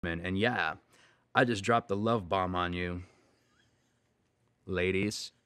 And yeah, I just dropped the love bomb on you, ladies.